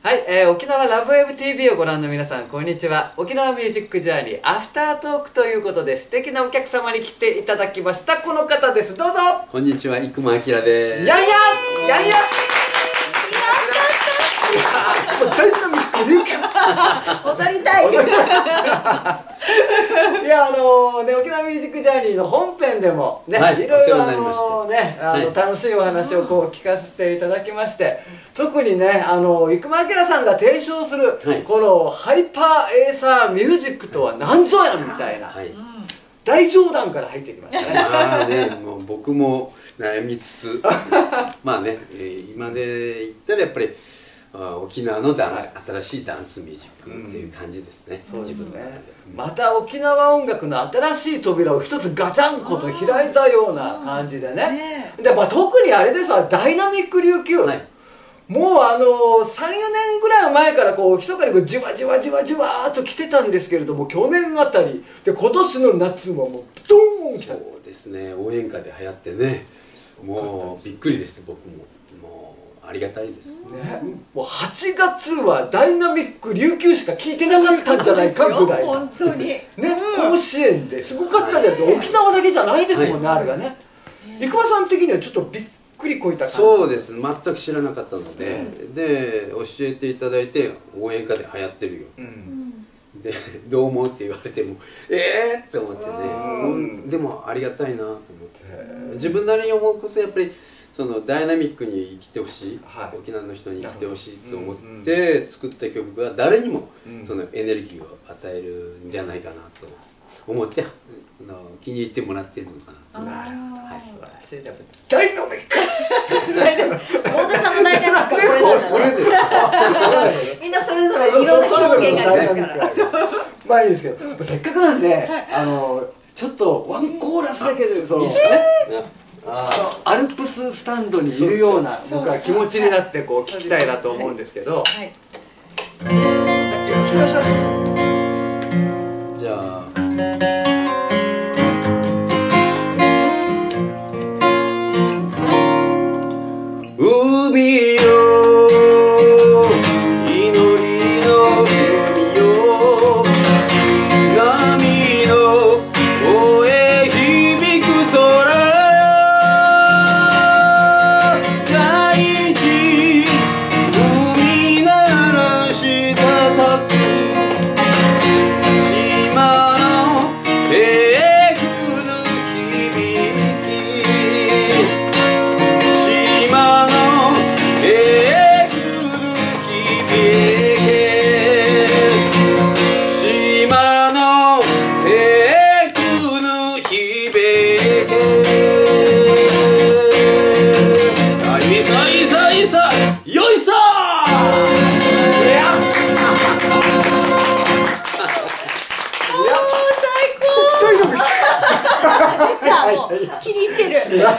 はい、沖縄ラブウェブ TV をご覧の皆さん、こんにちは。沖縄ミュージックジャーニーアフタートークということで、素敵なお客様に来ていただきました。この方です。どうぞ。 こんにちは、生間明です。 やいややいやもうダイナミックで踊りたい。 いやね、沖縄ミュージックジャーニーの本編でもね、 はい、 いろいろはい楽しいお話をこう聞かせていただきまして、特にね生間明さんが提唱する、 はい、 このハイパーエーサーミュージックとは何ぞやみたいな、 はい、 大冗談から入ってきましたね。 まあね、もう僕も悩みつつまあね、今で言ったらやっぱり沖縄のダンス、はい、新しいダンスミュージックっていう感じですね。 そうですね。また沖縄音楽の新しい扉を一つガチャンコと開いたような感じでね。で、まあ、特にあれですわ、ダイナミック琉球、はい、もう3、4年ぐらい前からこう密かにこうじわじわじわじわーっと来てたんですけれども、去年あたりで今年の夏はもうドーン来た。 そうですね、応援歌で流行ってね、もうびっくりです。僕もありがたいですね。もう8月はダイナミック琉球しか聞いてなかったんじゃないかぐらい本当にね、 甲子園ですごかったです。沖縄だけじゃないですもんね、あれがね。生間さん的にはちょっとびっくりこいた感じ。 そうです、全く知らなかったので、で教えていただいて、応援歌で流行ってるよ、でどう思うって言われてもって思ってね、でもありがたいなと思って、自分なりに思うことやっぱりそのダイナミックに生きてほしい、沖縄の人に生きてほしいと思って作った曲が誰にもそのエネルギーを与えるんじゃないかなと思って気に入ってもらってるのかなと思います。はい、 素晴らしい。やっぱダイナミック。 太田さんのダイナミックはこれです。みんなそれぞれいろんな表現がありますから。 まあいいですけど、せっかくなんでちょっとワンコーラスだけでそのね。アルプススタンドにいるような僕は気持ちになってこう聞きたいなと思うんですけど、よろしくお願いします。 じゃあ海よ祈りの海よ波の声響く空気に入ってる。いやー、すごい。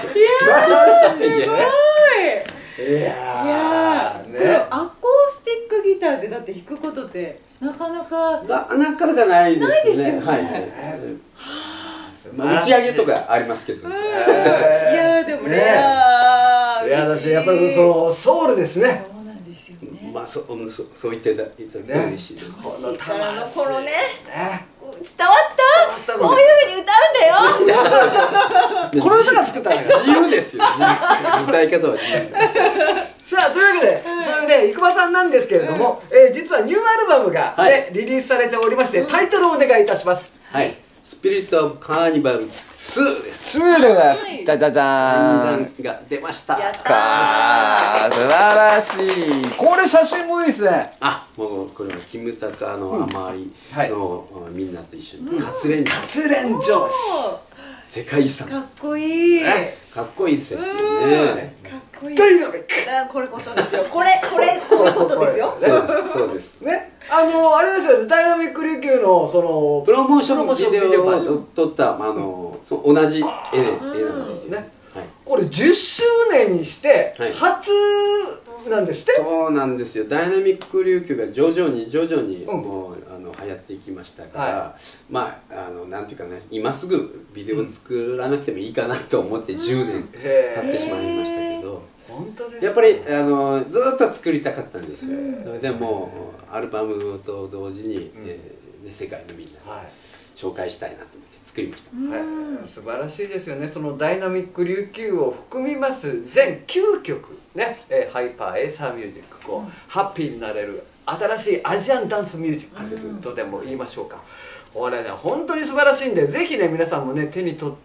いやーね、 アコースティックギターでだって弾くことってなかなかないですね。はい。打ち上げとかありますけど。いやでもね、 いや私やっぱりそのソウルですね。 そうなんですよね。 まあそう言っていただいて嬉しいです。 このからの頃ね。伝わった？こういうふうに歌うんだよ。 この歌が作ったんですよ。 自由ですよ。歌い方は自由。 さあというわけで、それで生間さんなんですけれども、実はニューアルバムがリリースされておりまして、タイトルをお願いいたします。 はい。スピリット・オブ・カーニバル2です。 2でございます。ダダダーンが出ました。 やったー。 素晴らしい。これ写真もいいですね。 あ、もうこれはキムタカの甘いのみんなと一緒に活連城市世界遺産。 かっこいい。 かっこいいですよね。 かっこいい。 ダイナミック。 これこそですよ。こういうことですよ。 そうです。 ね、あれですよ、ダイナミック琉球のそのプロモーションビデオを撮った同じ絵なんですよね。 これ10周年にして初なんですって。 そうなんですよ。ダイナミック琉球が徐々にもう流行っていきましたから、まあなんていうかね、今すぐビデオ作らなくてもいいかなと思って10年経ってしまいましたけど、 本当です。 やっぱりずっと作りたかったんですよ。でもアルバムと同時に世界のみんなに紹介したいなと思って作りました。 素晴らしいですよね。そのダイナミック琉球を含みます全9曲ね、ハイパーエイサーミュージック、こうハッピーになれる新しいアジアンダンスミュージックとでも言いましょうか。これね本当に素晴らしいんで、ぜひね皆さんもね手に取って、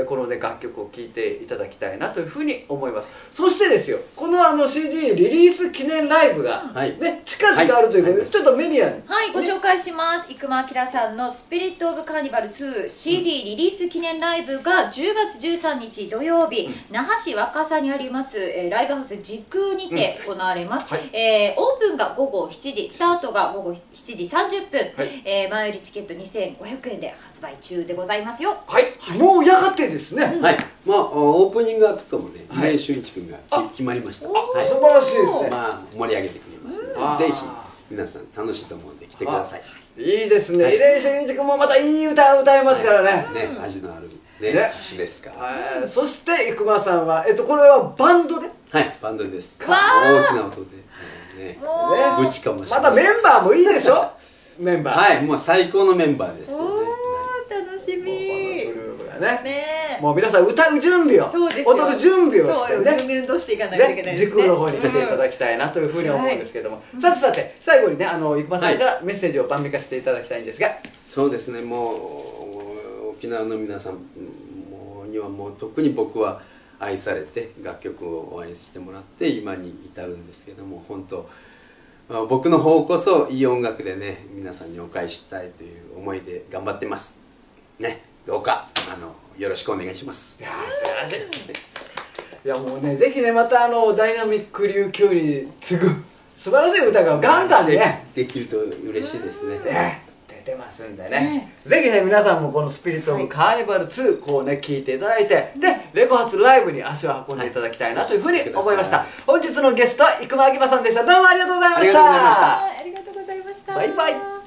このね楽曲を聴いていただきたいなというふうに思います。そしてですよ、このCD リリース記念ライブがね近々あるということで、ちょっとメディアにご紹介します。生駒明さんのスピリットオブカーニバル 2CD リリース記念ライブが10月13日土曜日、那覇市若狭にありますライブハウス時空にて行われます。オープンが午後7時、スタートが午後7時30分、前売りチケット2500円で発売中でございますよ。 はい、もうやがてですね。 はい、まあオープニングアクトもね、岩井俊一君が決まりました。素晴らしいですね。 まあ盛り上げてくれますので、ぜひ皆さん楽しいと思うんで来てください。 いいですね。岩井俊一君もまたいい歌を歌いますからね。 ね、味のあるね歌手ですから。 そして生駒さんはこれはバンドで。 はい、バンドです。大きな音でね、ぶちかもしれない。 またメンバーもいいでしょ。メンバー。 はい、もう最高のメンバーですよね。 楽しみ。 もう皆さん歌う準備を、踊る準備をしてね、 準備運動していかないといけないですね。 時空の方に来ていただきたいなというふうに思うんですけども、さて最後にね生駒さんからメッセージを晩味化していただきたいんですが。 そうですね、もう沖縄の皆さんにはもう特に僕は愛されて楽曲を応援してもらって今に至るんですけども、本当僕の方こそいい音楽でね皆さんにお返ししたいという思いで頑張ってますね。どうかよろしくお願いします。 いや素晴らしい。いやもうねぜひねまたダイナミック琉球に次ぐ素晴らしい歌がガンガンねできると嬉しいですね。 出てますんでね、ぜひね皆さんもこのスピリットオブカーニバル2こうね聴いていただいて、でレコ発ライブに足を運んでいただきたいなというふうに思いました。本日のゲストは生駒明さんでした。どうもありがとうございました。 ありがとうございました。 バイバイ。